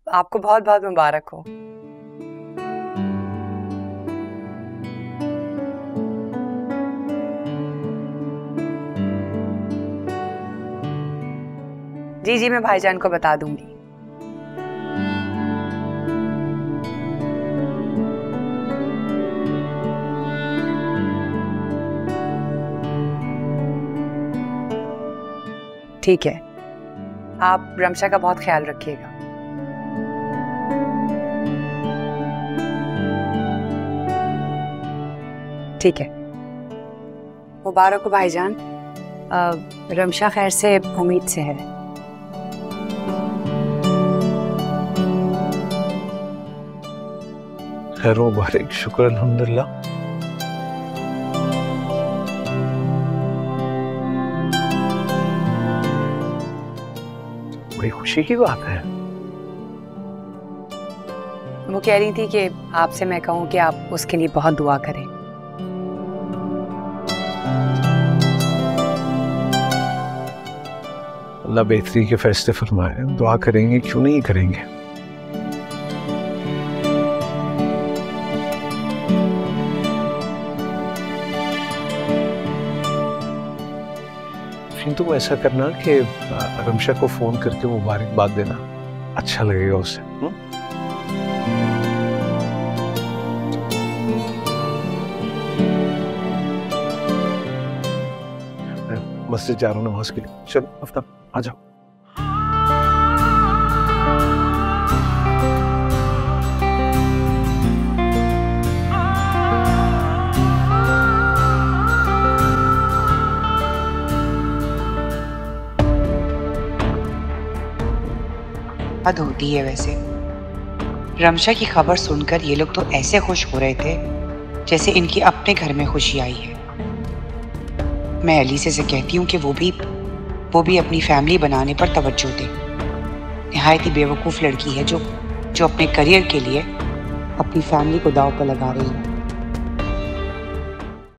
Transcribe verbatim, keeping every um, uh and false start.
आपको बहुत बहुत मुबारक हो। जी जी मैं भाईजान को बता दूंगी। ठीक है, आप रमशा का बहुत ख्याल रखिएगा। ठीक है, मुबारक हो भाईजान। रमशा खैर से उम्मीद से है। खैर मुबारक, शुक्र अल्हम्दुलिल्लाह। बड़ी खुशी की बात है। वो कह रही थी कि आपसे मैं कहूँ कि आप उसके लिए बहुत दुआ करें। अल्लाह बेहतरी के फैसले फरमाए, दुआ करेंगे, क्यों नहीं करेंगे। तुम ऐसा करना कि रमशा को फोन करके मुबारकबाद देना, अच्छा लगेगा उसे। मस्जिद जा रहा हूँ नमाज के लिए। चलो आफ्ताब आ जाओ। हद होती है वैसे। रमशा की खबर सुनकर ये लोग तो ऐसे खुश हो रहे थे जैसे इनकी अपने घर में खुशी आई है। मैं अलीसे से कहती हूँ कि वो भी वो भी अपनी फैमिली बनाने पर तवज्जो दे। निहायत ही बेवकूफ़ लड़की है जो जो अपने करियर के लिए अपनी फैमिली को दांव पर लगा रही है।